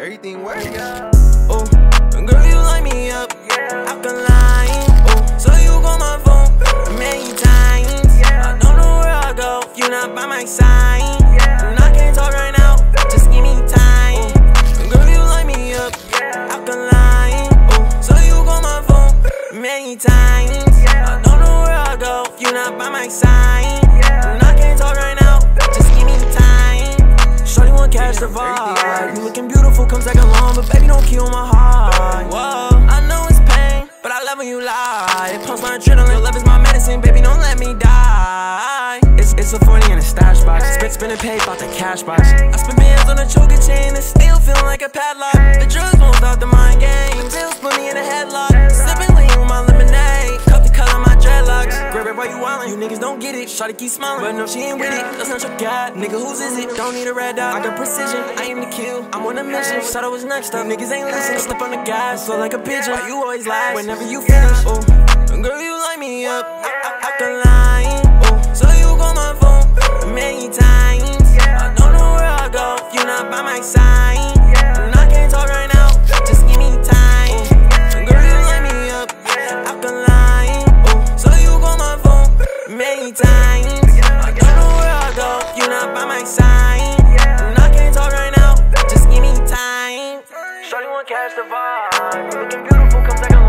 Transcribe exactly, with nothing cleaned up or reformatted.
Everything work. Oh, girl, you light me up. I can lie. Oh, so you call my phone many times. I don't know where I go if you're not by my side. And I can't talk right now, just give me time. Oh, girl, you light me up. I can lie. Oh, so you call my phone many times. I don't know where I go if you're not by my side. And I can't talk right now, just give me time. Shorty wanna catch the vibe. You looking beautiful, comes like a long, but baby don't kill my heart. Whoa, I know it's pain, but I love when you lie. It pumps my adrenaline, your love is my medicine, baby don't let me die. It's it's a forty in a stash box, spin spinning pay about the cash box. I spin bands on a choker chain, and still feeling like a padlock. The drugs won't stop the mind game, bills put me in a headlock. Sipping lean with my lemonade, cup the color of my dreadlocks. Grab it while you wildin', you niggas don't get it. Shawty keep smiling, but no she ain't with it. That's not your god, nigga whose is it? Don't need a red dot, I got precision, I aim to kill. I'm on a mission, thought I was next up. Niggas ain't listen, slip on the gas, flow like a pigeon. You always lie whenever you finish. Oh, girl you light me up, I, I, I can lie. Oh, so you call my phone many times. I don't know where I go if you're not by my side. And I can't talk right now, just give me time. Oh, girl you light me up, I can lie. Oh, so you call my phone many times. I don't know where I go if you're not by my side. And I can't talk right now, just give me time. Shawty wanna catch the vibe. You looking beautiful, comes like a